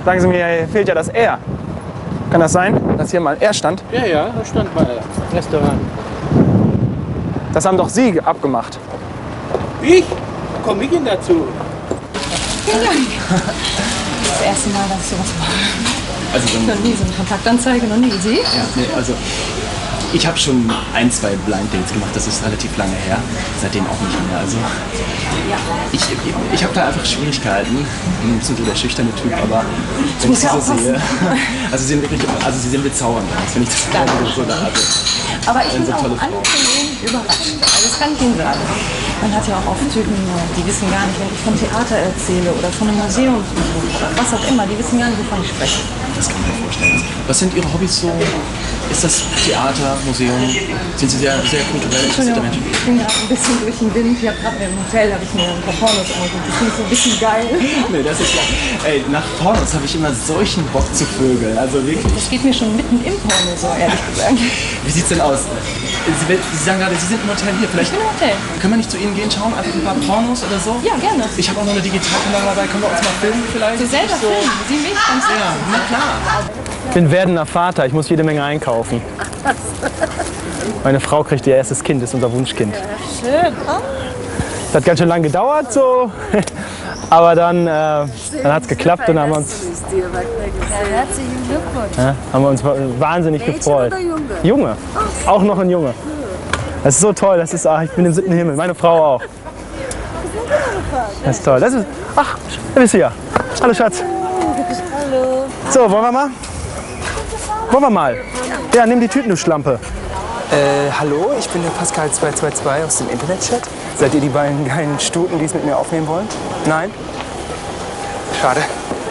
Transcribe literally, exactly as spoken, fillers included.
Sagen Sie mir, hier fehlt ja das R. Kann das sein, dass hier mal R stand? Ja, ja, da stand mal Restaurant. Das haben doch Sie abgemacht. Ich? Komme ich denn dazu? Vielen Dank. Das erste Mal, dass ich sowas mache. Also dann, Noch nie so eine Kontaktanzeige, noch nie. Sie? ja, nee, also ich habe schon ein, zwei Blind Dates gemacht, das ist relativ lange her. Seitdem auch nicht mehr. Also ich, ich habe da einfach Schwierigkeiten. Ich bin ein bisschen so der schüchterne Typ, aber wenn ich sie ja so sehe, also sie sind wirklich, also sie sind bezaubernd, wenn ich das Ja. so da hatte. Aber ich bin so auch tolle alle Frau. von denen überrascht. Also das kann ich Ihnen sagen. Man hat ja auch oft Typen, die wissen gar nicht, wenn ich vom Theater erzähle oder von einem Museum oder was auch immer, die wissen gar nicht, wovon ich spreche. Das kann ich mir vorstellen. Was sind Ihre Hobbys so? Ist das Theater, Museum? Sind Sie sehr, sehr kulturell interessierter Mensch? Ich bin gerade ein bisschen durch den Wind. Ich habe gerade im Hotel habe ich mir ein paar Pornos angeguckt. Das finde ich so ein bisschen geil. Nee, das ist ja. Ey, nach Pornos habe ich immer solchen Bock zu vögeln. Also wirklich. Das geht mir schon mitten im Porno so, ehrlich gesagt. Wie sieht's denn aus? Sie, Sie sagen gerade, Sie sind im Hotel hier. Vielleicht Ich bin im Hotel. können wir nicht zu Ihnen gehen, schauen, einfach ein paar Pornos oder so? Ja, gerne. Ich habe auch noch eine Digitalkamera dabei. Können wir uns mal filmen vielleicht? So selber filmen. Sie mich ganz Ja, na klar. Ich bin werdender Vater, ich muss jede Menge einkaufen. Meine Frau kriegt ihr erstes Kind, ist unser Wunschkind. schön. Das hat ganz schön lange gedauert, so. Aber dann, äh, dann hat es geklappt und haben wir uns, Ja, herzlichen Glückwunsch. ja, haben wir uns wahnsinnig Mädchen gefreut. oder Junge? Junge, auch noch ein Junge. Das ist so toll, das ist, ach, ich bin im siebten Himmel, meine Frau auch. Das ist toll. Das ist, ach, da bist du ja. Hallo Schatz. Hallo. So, wollen wir mal? Wollen wir mal? Ja, nimm die Tüten, du Schlampe. Äh, hallo, ich bin der Pascal zwei zwei zwei aus dem Internetchat. Seid ihr die beiden geilen Stuten, die es mit mir aufnehmen wollen? Nein? Schade.